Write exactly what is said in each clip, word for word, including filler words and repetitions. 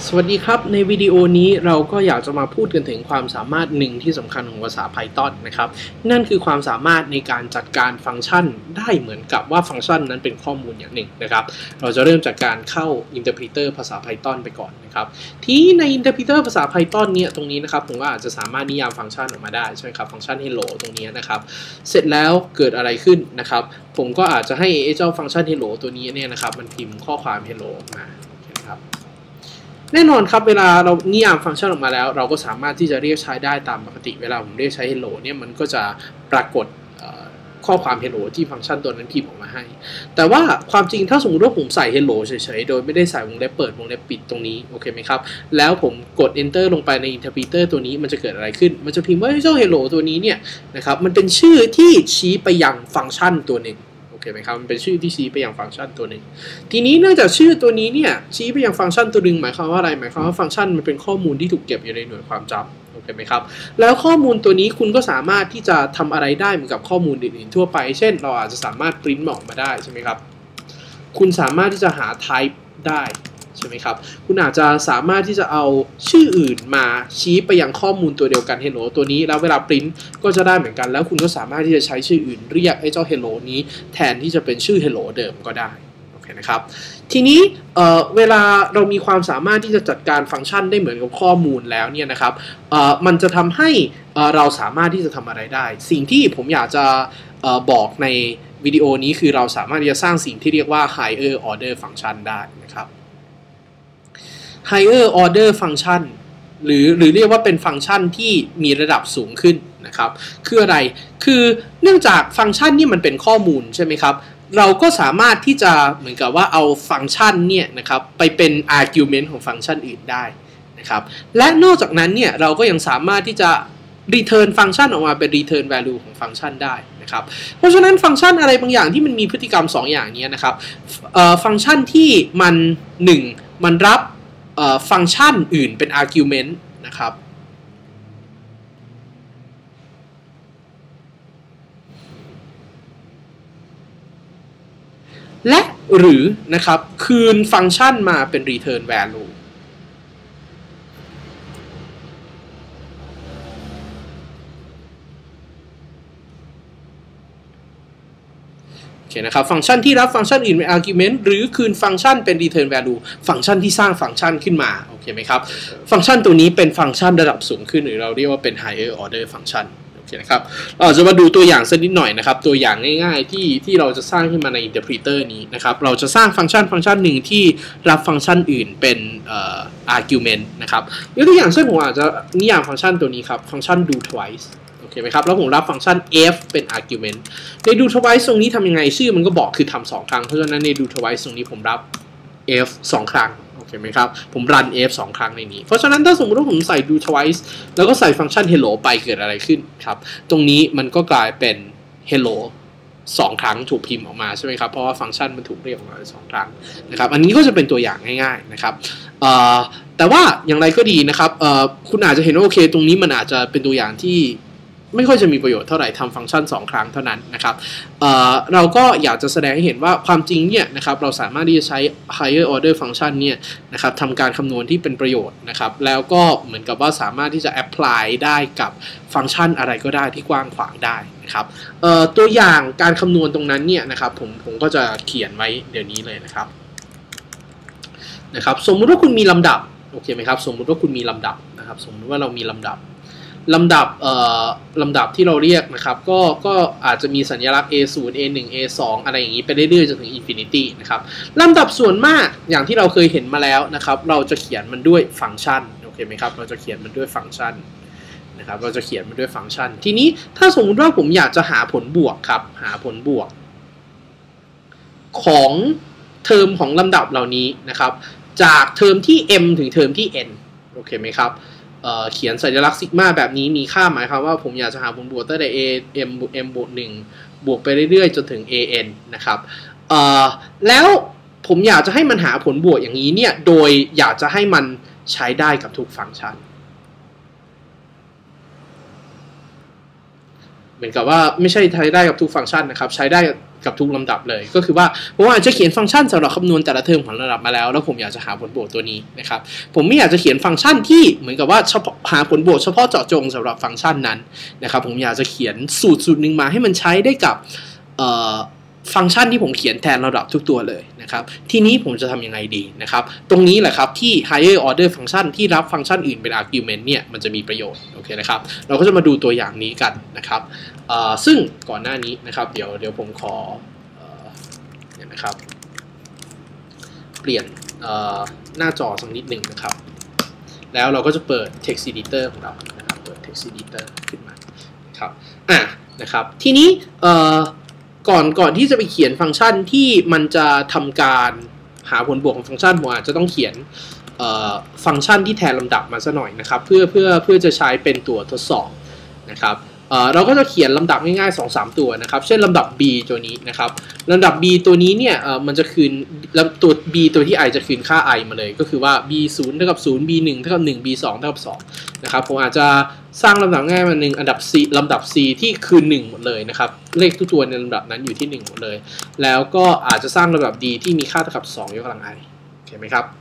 สวัสดีครับในวิดีโอนี้เราก็อยากจะมาพูดกันถึงความสามารถหนึ่งที่สำคัญของภาษา Python นะครับนั่นคือความสามารถในการจัดการฟังก์ชันได้เหมือนกับว่าฟังก์ชันนั้นเป็นข้อมูลอย่างหนึ่งนะครับเราจะเริ่มจากการเข้า Interpreter ภาษา Python ไปก่อนนะครับที่ใน Interpreter ภาษา Python เนี่ยตรงนี้นะครับผมก็อาจจะสามารถนิยามฟังก์ชันออกมาได้ใช่ไหมครับฟังก์ชัน hello ตรงนี้นะครับเสร็จแล้วเกิดอะไรขึ้นนะครับผมก็อาจจะให้เจ้าฟังก์ชัน hello ตัวนี้เนี่ยนะครับมันพิมพ์ข้อความ hello ออกมานะครับแน่นอนครับเวลาเรานิยามฟังก์ชันออกมาแล้วเราก็สามารถที่จะเรียกใช้ได้ตามปกติเวลาผมเรียกใช้ hello เนี่ยมันก็จะปรากฏข้อความ hello ที่ฟังก์ชันตัวนั้นพิมพ์ออกมาให้แต่ว่าความจริงถ้าสมมติว่าผมใส่ hello เฉยๆโดยไม่ได้ใส่วงเล็บเปิดวงเล็บปิดตรงนี้โอเคไหมครับแล้วผมกด enter ลงไปใน interpreter ตัวนี้มันจะเกิดอะไรขึ้นมันจะพิมพ์ว่าเจ้า hello ตัวนี้เนี่ยนะครับมันเป็นชื่อที่ชี้ไปยังฟังก์ชันตัวหนึ่งโอเคไหมครับมันเป็นชื่อที่ชี้ไปยังฟังก์ชันตัวหนึ่งทีนี้เนื่องจากชื่อตัวนี้เนี่ยชี้ไปยังฟังก์ชันตัวหนึ่งหมายความว่าอะไรหมายความว่าฟังก์ชันมันเป็นข้อมูลที่ถูกเก็บอยู่ในหน่วยความจำโอเคไหมครับแล้วข้อมูลตัวนี้คุณก็สามารถที่จะทำอะไรได้เหมือนกับข้อมูลอื่นๆทั่วไปเช่นเราอาจจะสามารถปริ้นออกมาได้ใช่ไหมครับคุณสามารถที่จะหา type ได้ใช่ไหมครับคุณอาจจะสามารถที่จะเอาชื่ออื่นมาชี้ไปยังข้อมูลตัวเดียวกัน hello ตัวนี้แล้วเวลาปริ้นก็จะได้เหมือนกันแล้วคุณก็สามารถที่จะใช้ชื่ออื่นเรียกไอ้เจ้า hello นี้แทนที่จะเป็นชื่อ hello เดิมก็ได้โอเคนะครับทีนี้เอ่อเวลาเรามีความสามารถที่จะจัดการฟังก์ชันได้เหมือนกับข้อมูลแล้วเนี่ยนะครับเอ่อมันจะทำให้เอ่อเราสามารถที่จะทำอะไรได้สิ่งที่ผมอยากจะเอ่อบอกในวิดีโอนี้คือเราสามารถที่จะสร้างสิ่งที่เรียกว่า higher order function ได้นะครับhigher order function หรือหรือเรียกว่าเป็นฟังก์ชันที่มีระดับสูงขึ้นนะครับคืออะไรคือเนื่องจากฟังก์ชันนี่มันเป็นข้อมูลใช่ไหมครับเราก็สามารถที่จะเหมือนกับว่าเอาฟังก์ชันเนี่ยนะครับไปเป็น argument ของฟังก์ชันอื่นได้นะครับและนอกจากนั้นเนี่ยเราก็ยังสามารถที่จะ return ฟังก์ชันออกมาเป็น return value ของฟังก์ชันได้นะครับเพราะฉะนั้นฟังก์ชันอะไรบางอย่างที่มันมีพฤติกรรมสองอย่างนี้นะครับฟังก์ชันที่มันหนึ่งมันรับฟังก์ชันอื่นเป็น argument นะครับและหรือนะครับคืนฟังก์ชันมาเป็น return valueนะครับฟังก์ชันที่รับฟังก์ชันอื่นเป็น argument หรือคืนฟังก์ชันเป็น return value ฟังก์ชันที่สร้างฟังก์ชันขึ้นมาโอเคไหมครับฟังก์ชันตัวนี้เป็นฟังก์ชันระดับสูงขึ้นหรือเราเรียกว่าเป็น higher order function โอเคนะครับเราจะมาดูตัวอย่างสักนิดหน่อยนะครับตัวอย่างง่ายๆที่ที่เราจะสร้างขึ้นมาใน interpreter นี้นะครับเราจะสร้างฟังก์ชันฟังก์ชันหนึ่งที่รับฟังก์ชันอื่นเป็น argument นะครับยกตัวอย่างเช่นผมอาจจะนิยามฟังก์ชันตัวนี้ครับฟังก์ชัน do twiceโอเคไหมครับแล้วผมรับฟังก์ชัน f เป็น argument ใน do twice ตรงนี้ทำยังไงชื่อมันก็บอกคือทำสองครั้งเพราะฉะนั้นใน do twice ตรงนี้ผมรับ f สองครั้งโอเคไหมครับผมรัน f สองครั้งในนี้เพราะฉะนั้นถ้าสมมติว่าผมใส่ do twice แล้วก็ใส่ฟังก์ชัน hello ไปเกิดอะไรขึ้นครับตรงนี้มันก็กลายเป็น hello สองครั้งถูกพิมพ์ออกมาใช่ไหมครับเพราะว่าฟังก์ชันมันถูกเรียกออกมาสองครั้งนะครับอันนี้ก็จะเป็นตัวอย่างง่ายๆนะครับแต่ว่าอย่างไรก็ดีนะครับคุณอาจจะเห็นว่าโอเคตรงนี้มันอาจจะเป็นตัวอย่างที่ไม่ค่อยจะมีประโยชน์เท่าไหร่ทำฟังก์ชันสองครั้งเท่านั้นนะครับเอ่อเราก็อยากจะแสดงให้เห็นว่าความจริงเนี่ยนะครับเราสามารถที่จะใช้ higher order function เนี่ยนะครับทำการคำนวณที่เป็นประโยชน์นะครับแล้วก็เหมือนกับว่าสามารถที่จะ apply ได้กับฟังก์ชันอะไรก็ได้ที่กว้างขวางได้นะครับเอ่อตัวอย่างการคำนวณตรงนั้นเนี่ยนะครับผมผมก็จะเขียนไว้เดี๋ยวนี้เลยนะครับนะครับสมมุติว่าคุณมีลำดับโอเคไหมครับสมมุติว่าคุณมีลำดับนะครับสมมุติว่าเรามีลำดับลำดับเอ่อลำดับที่เราเรียกนะครับก็ก็อาจจะมีสัญลักษณ์ เอ ศูนย์ เอ หนึ่ง เอ สอง อะไรอย่างนี้ไปเรื่อยๆจนถึง infinity นะครับลำดับส่วนมากอย่างที่เราเคยเห็นมาแล้วนะครับเราจะเขียนมันด้วยฟังก์ชันโอเคไหมครับเราจะเขียนมันด้วยฟังก์ชันนะครับเราจะเขียนมันด้วยฟังก์ชันทีนี้ถ้าสมมุติว่าผมอยากจะหาผลบวกครับหาผลบวกของเทอมของลำดับเหล่านี้นะครับจากเทอมที่ m ถึงเทอมที่ n โอเคไหมครับเขียนสัญลักษณ์ซิกมาแบบนี้มีค่าหมายความว่าผมอยากจะหาผลบวกตั้งแต่ a m m บวกหนึ่งบวกไปเรื่อยๆจนถึง an นะครับแล้วผมอยากจะให้มันหาผลบวกอย่างนี้เนี่ยโดยอยากจะให้มันใช้ได้กับทุกฟังก์ชันเหมือนกับว่าไม่ใช่ใช้ได้กับทุกฟังก์ชันนะครับใช้ได้กับทุกลำดับเลยก็คือว่าผมอาจจะเขียนฟังก์ชันสำหรับคำนวณแต่ละเทอมของระดับมาแล้วแล้วผมอยากจะหาผลบวกตัวนี้นะครับผมไม่อยากจะเขียนฟังก์ชันที่เหมือนกับว่าหาผลบวกเฉพาะเจาะจงสำหรับฟังก์ชันนั้นนะครับผมอยากจะเขียนสูตรสูตรหนึ่งมาให้มันใช้ได้กับฟังก์ชันที่ผมเขียนแทนระดับทุกตัวเลยนะครับทีนี้ผมจะทำยังไงดีนะครับตรงนี้แหละครับที่ higher order function ที่รับฟังก์ชันอื่นเป็น argument เนี่ยมันจะมีประโยชน์โอเคนะครับเราก็จะมาดูตัวอย่างนี้กันนะครับซึ่งก่อนหน้านี้นะครับเดี๋ยวเดี๋ยวผมขอเนี่ยนะครับเปลี่ยนหน้าจอสักนิดหนึ่งนะครับแล้วเราก็จะเปิด text editor ของเรานะครับเปิด text editor ขึ้นมาครับอ่ะนะครับทีนี้ก่อนก่อนที่จะไปเขียนฟังก์ชันที่มันจะทำการหาผลบวกของฟังก์ชันผมอาจจะต้องเขียนฟังก์ชันที่แทนลำดับมาซะหน่อยนะครับเพื่อเพื่อเพื่อจะใช้เป็นตัวทดสอบนะครับเราก็จะเขียนลำดับง่ายๆ สองสาม ตัวนะครับเช่นลำดับ b ตัวนี้นะครับลำดับ b ตัวนี้เนี่ยมันจะคืนตัว b ตัวที่ i จะคืนค่า i มาเลยก็คือว่า b ศูนย์เท่ากับศูนย์ b หนึ่งเท่ากับหนึ่ง b สองเท่ากับสองนะครับผมอาจจะสร้างลำดับง่ายมาหนึ่งอันดับ c ลำดับ c ที่คืนหนึ่งหมดเลยนะครับเลขทุกตัวในลำดับนั้นอยู่ที่หนึ่งหมดเลยแล้วก็อาจจะสร้างลำดับ d ที่มีค่าเท่ากับสองยกกำลัง i โอเคไหมครับ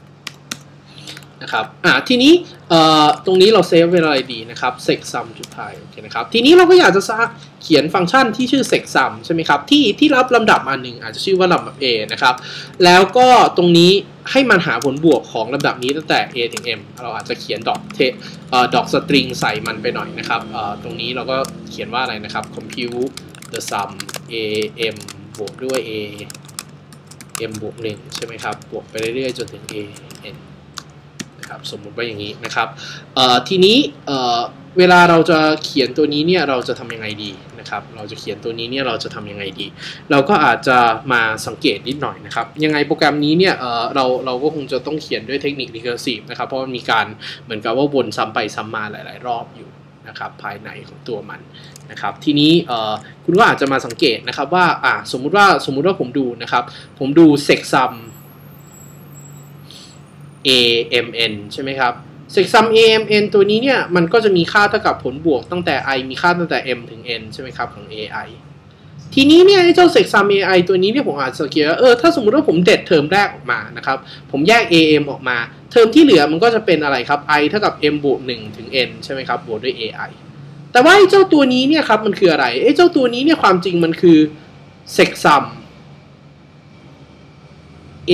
นะครับอ่าทีนี้เอ่อตรงนี้เราเซฟเวลาอะไรดีนะครับ sec sum จุดท้ายโอเคนะครับทีนี้เราก็อยากจะเขียนฟังก์ชันที่ชื่อ sec sum ใช่ไหมครับที่ที่รับลำดับมาหนึ่งอาจจะชื่อว่าลำดับ a นะครับแล้วก็ตรงนี้ให้มันหาผลบวกของลำดับนี้ตั้งแต่ a ถึง m เราอาจจะเขียนดอกเทเอ่อดอกสตริงใส่มันไปหน่อยนะครับเอ่อตรงนี้เราก็เขียนว่าอะไรนะครับ compute the sum a m บวกด้วย a m บวกหนึ่งใช่ไหมครับบวกไปเรื่อยๆจนถึง a nสมมุติว่าอย่างนี้นะครับทีนี้เวลาเราจะเขียนตัวนี้เนี่ยเราจะทำยังไงดีนะครับเราจะเขียนตัวนี้เนี่ยเราจะทำยังไงดีเราก็อาจจะมาสังเกตนิดหน่อยนะครับยังไงโปรแกรมนี้เนี่ยเราเราก็คงจะต้องเขียนด้วยเทคนิค recursive นะครับเพราะมันมีการเหมือนกับว่าวนซ้ำไปซ้ำมาหลายๆรอบอยู่นะครับภายในของตัวมันนะครับทีนี้คุณก็อาจจะมาสังเกตนะครับว่าอ่าสมมุติว่าสมมุติว่าผมดูนะครับผมดู sec sum a m n ใช่ไหมครับ sec sum a m n ตัวนี้เนี่ยมันก็จะมีค่าเท่ากับผลบวกตั้งแต่ i มีค่าตั้งแต่ m ถึง n ใช่ไหมครับของ ai ทีนี้เนี่ยเจ้า sec sum ai ตัวนี้เนี่ยผมอาจจะสังเกตว่าเออถ้าสมมุติว่าผมเด็ดเทอมแรกออกมานะครับผมแยก am ออกมาเทอมที่เหลือมันก็จะเป็นอะไรครับ i เท่ากับ m บวกหนึ่งถึง n ใช่ไหมครับบวกด้วย ai แต่ว่าไอ้เจ้าตัวนี้เนี่ยครับมันคืออะไรไอ้เจ้าตัวนี้เนี่ยความจริงมันคือ sec sum a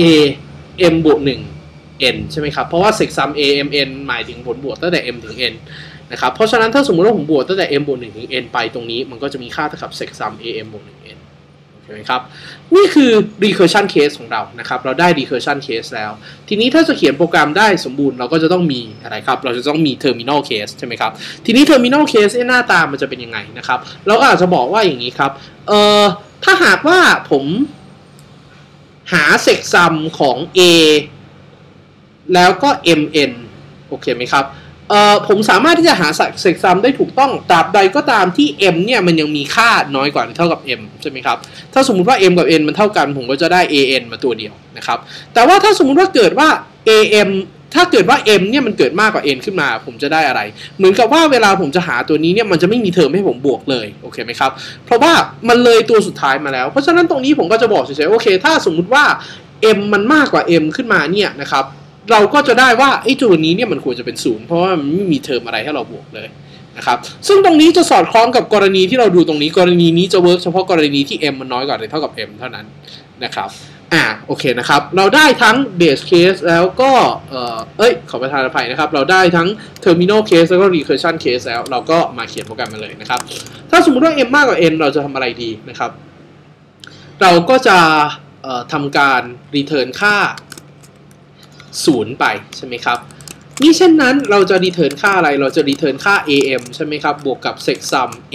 m บวกหนึ่งn ใช่ไหมครับเพราะว่า sec sum a m n หมายถึงผลบวกตั้งแต่ m ถึง n นะครับเพราะฉะนั้นถ้าสมมติว่าผมบวกตั้งแต่ m บวกหนึ่งถึง n ไปตรงนี้มันก็จะมีค่าเท่ากับ sec sum a m บวกหนึ่ง n โอเคไหมครับนี่คือ recursion case ของเรานะครับเราได้ recursion case แล้วทีนี้ถ้าจะเขียนโปรแกรมได้สมบูรณ์เราก็จะต้องมีอะไรครับเราจะต้องมี terminal case ใช่ไหมครับทีนี้ terminal case หน้าตามันจะเป็นยังไงนะครับเราก็อาจจะบอกว่าอย่างนี้ครับเอ่อถ้าหากว่าผมหา sec sum ของ aแล้วก็ mn โอเคไหมครับเอ่อผมสามารถที่จะหา sec sum ได้ถูกต้องตราบใดก็ตามที่ m เนี่ยมันยังมีค่าน้อยกว่าหรือเท่ากับ m ใช่ไหมครับถ้าสมมุติว่า m กับ n มันเท่ากันผมก็จะได้ an มาตัวเดียวนะครับแต่ว่าถ้าสมมุติว่าเกิดว่า am ถ้าเกิดว่า m เนี่ยมันเกิดมากกว่า n ขึ้นมาผมจะได้อะไรเหมือนกับว่าเวลาผมจะหาตัวนี้เนี่ยมันจะไม่มีเทอมให้ผมบวกเลยโอเคไหมครับเพราะว่ามันเลยตัวสุดท้ายมาแล้วเพราะฉะนั้นตรงนี้ผมก็จะบอกเฉยๆโอเคถ้าสมมุติว่า m มันมากกว่า m ขึ้นมาเนี่ยนะครับเราก็จะได้ว่าไอ้ตัวนี้เนี่ยมันควรจะเป็นศูนย์เพราะว่ามันไม่มีเทอมอะไรให้เราบวกเลยนะครับซึ่งตรงนี้จะสอดคล้องกับกรณีที่เราดูตรงนี้กรณีนี้จะเวิร์กเฉพาะกรณีที่ m มันน้อยกว่าหรือเท่ากับ m เท่านั้นนะครับอ่าโอเคนะครับเราได้ทั้ง base case แล้วก็เอ่อเอ้ยขอประทานอภัยนะครับเราได้ทั้ง terminal case แล้วก็ recursion case แล้วเราก็มาเขียนโปรแกรมมาเลยนะครับถ้าสมมุติว่า m มากกว่า n เราจะทำอะไรดีนะครับเราก็จะเอ่อทำการ return ค่าศูนย์ไปใช่ไหมครับนี่เช่นนั้นเราจะ return ค่าอะไรเราจะ return ค่า am ใช่ไหมครับบวกกับ sec sum a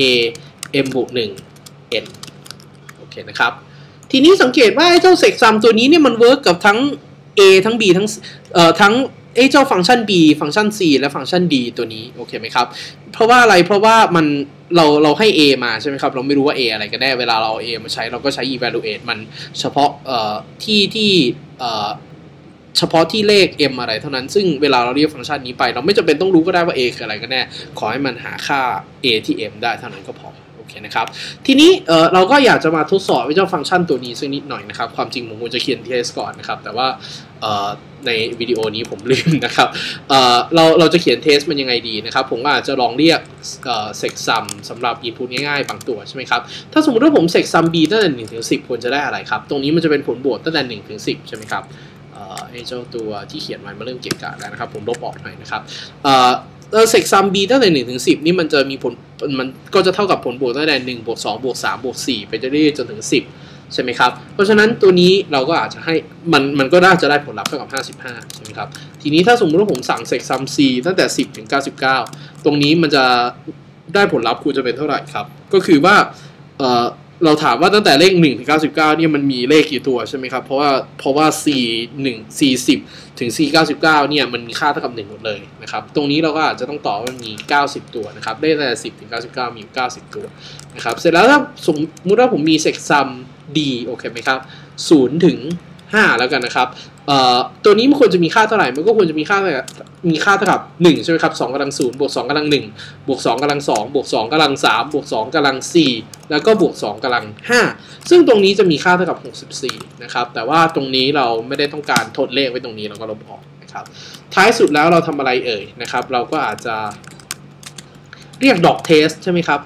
m บวกหนึ่ง n โอเคนะครับทีนี้สังเกตว่าไอ้เจ้า sec sum ตัวนี้เนี่ยมันเวิร์กกับทั้ง a ทั้ง b ทั้งเอ่อทั้งไอ้เจ้าฟังก์ชัน b ฟังก์ชัน c และฟังก์ชัน d ตัวนี้โอเคไหมครับเพราะว่าอะไรเพราะว่ามันเราเราให้ a มาใช่ไหมครับเราไม่รู้ว่า a อะไรกันแน่เวลาเราเอา a มาใช้เราก็ใช้ evaluate มันเฉพาะเอ่อที่ที่เอ่อเฉพาะที่เลข m อะไรเท่านั้นซึ่งเวลาเราเรียกฟังก์ชันนี้ไปเราไม่จำเป็นต้องรู้ก็ได้ว่า a คืออะไรกันแน่ขอให้มันหาค่า a ที่ m ได้เท่านั้นก็พอโอเคนะครับทีนี้เอ่อเราก็อยากจะมาทดสอบเจ้าฟังก์ชันตัวนี้สักนิดหน่อยนะครับความจริงผมควรจะเขียนเทสก่อนนะครับแต่ว่าเอ่อในวิดีโอนี้ผมลืมนะครับเอ่อเราเราจะเขียนเทสมันยังไงดีนะครับผมอาจจะลองเรียกเอ่อ sexsum สำหรับ input ง่ายๆบางตัวใช่ไหมครับถ้าสมมติว่าผม sexsum b ตั้งแต่หนึ่งถึงสิบควรจะได้อะไรครับตรงนี้มันจะเป็นผลบวกตั้งแต่หนึ่งถึงสิบใช่ไหมครับเอ่อไอ้เจ้าตัวที่เขียนไว้มาเริ่มเกะกะแล้วนะครับผมลบออกหน่อยนะครับเอ่อเออ sexsum b ตั้งแต่หนึ่งถึงสิบนี่มันจะมีผลมันก็จะเท่ากับผลบวกตั้งแต่หนึ่งบวกสองบวกสามบวกสี่ไปเรื่อยๆจนถึงสิบใช่ไหมครับเพราะฉะนั้นตัวนี้เราก็อาจจะให้มันมันก็น่าจะได้ผลลัพธ์เท่ากับห้าสิบห้าใช่ไหมครับทีนี้ถ้าสมมติว่าผมสั่ง sexsum c ตั้งแต่สิบถึงเก้าสิบเก้าตรงนี้มันจะได้ผลลัพธ์ควรจะเป็นเท่าไหร่ครับก็คือว่าเออเราถามว่าตั้งแต่เลขหนึ่งถึงเก้าสิบเก้าเนี่ยมันมีเลขกี่ตัวใช่ไหมครับเพราะว่าเพราะว่า c หนึ่ง c สิบถึง c เก้าสิบเก้าเนี่ยมันมีค่าเท่ากับหนึ่งหมดเลยนะครับตรงนี้เราก็อาจจะต้องตอบว่ามันมีเก้าสิบตัวนะครับเลขตั้งแต่สิบถึงเก้าสิบเก้ามีอยู่เก้าสิบตัวนะครับเสร็จแล้วถ้าสมมุติว่าผมมี sexsum d โอเคไหมครับศูนย์ถึงห้าแล้วกันนะครับเอ่อตัวนี้มันควรจะมีค่าเท่าไหร่มันก็ควรจะมีค่ามีค่าเท่ากับหนึ่งใช่ไหมครับสองกำลังศูนย์บวกสองกำลังหนึ่งบวกสองกำลังสองบวกสองกำลังสามบวกสองกำลังสี่แล้วก็บวกสองกำลังห้าซึ่งตรงนี้จะมีค่าเท่ากับหกสิบสี่นะครับแต่ว่าตรงนี้เราไม่ได้ต้องการทดเลขไว้ตรงนี้เราก็ลบออกนะครับท้ายสุดแล้วเราทำอะไรเอ่ยนะครับเราก็อาจจะเรียกดอกเทสใช่ไหมครับ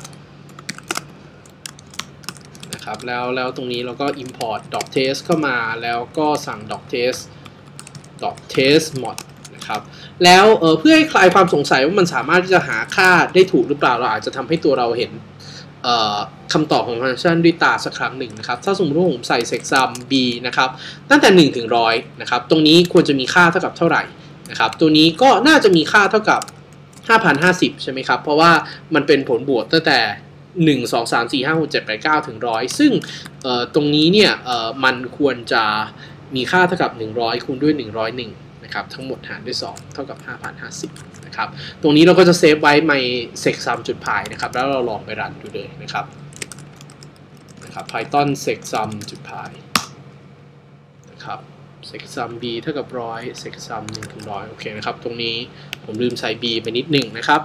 นะครับแล้วแล้วตรงนี้เราก็ import dot test เข้ามาแล้วก็สั่ง dot test dot test mod นะครับแล้วเเพื่อให้คลายความสงสัยว่ามันสามารถที่จะหาค่าได้ถูกหรือเปล่าเราอาจจะทำให้ตัวเราเห็นคำตอบของฟังก์ชันด้วยตาสักครั้งหนึ่งนะครับถ้าสมมติว่าผมใส่ sexsum b นะครับตั้งแต่หนึ่งถึงหนึ่งร้อยนะครับตรงนี้ควรจะมีค่าเท่ากับเท่าไหร่นะครับตัวนี้ก็น่าจะมีค่าเท่ากับห้าพันห้าสิบใช่ไหมครับเพราะว่ามันเป็นผลบวกตั้งแต่หนึ่ง สอง สาม สี่ ห้า หก เจ็ด แปด เก้าถึงหนึ่งร้อยซึ่งตรงนี้เนี่ยมันควรจะมีค่าเท่ากับหนึ่งร้อยคูณด้วยหนึ่งร้อยเอ็ดนะครับทั้งหมดหารด้วยสองเท่ากับห้าพันห้าสิบนะครับตรงนี้เราก็จะเซฟไว้ใน sexsum.py นะครับแล้วเราลองไปรันดูเลยนะครับนะครับ python sexsum.py นะครับ sexsum b เท่ากับหนึ่งร้อย sexsum หนึ่งถึงหนึ่งร้อยโอเคนะครับตรงนี้ผมลืมใส่ b ไปนิดหนึ่งนะครับ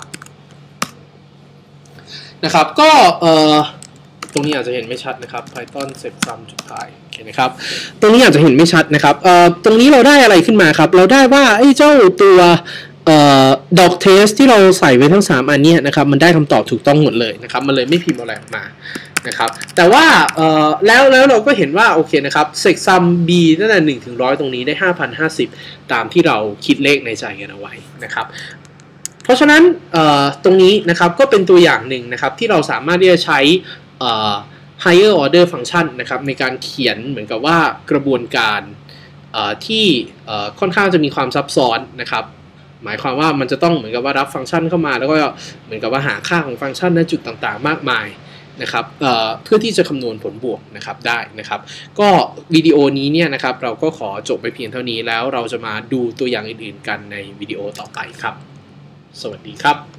นะครับก็เอ่อตรงนี้อาจจะเห็นไม่ชัดนะครับ python sexsum.py โอเคนะครับตรงนี้อาจจะเห็นไม่ชัดนะครับเอ่อตรงนี้เราได้อะไรขึ้นมาครับเราได้ว่าไอ้เจ้าตัวเอ่อ doc test ที่เราใส่ไว้ทั้งสามอันนี้นะครับมันได้คำตอบถูกต้องหมดเลยนะครับมันเลยไม่พิมพ์อะไรออกมานะครับแต่ว่าเอ่อแล้วแล้วเราก็เห็นว่าโอเคนะครับ sexsum b ตั้งแต่หนึ่งถึงหนึ่งร้อยตรงนี้ได้ ห้าพันห้าสิบ ตามที่เราคิดเลขในใจกันเอาไว้นะครับเพราะฉะนั้นตรงนี้นะครับก็เป็นตัวอย่างหนึ่งนะครับที่เราสามารถที่จะใช้ higher order function นะครับในการเขียนเหมือนกับว่ากระบวนการที่ค่อนข้างจะมีความซับซ้อนนะครับหมายความว่ามันจะต้องเหมือนกับว่ารับฟังก์ชันเข้ามาแล้วก็เหมือนกับว่าหาค่าของฟังก์ชันณจุดต่างๆมากมายนะครับ เ, เพื่อที่จะคำนวณผลบวกนะครับได้นะครับก็วิดีโอนี้เนี่ยนะครับเราก็ขอจบไปเพียงเท่านี้แล้วเราจะมาดูตัวอย่างอื่นๆกันในวิดีโอต่อไปครับสวัสดีครับ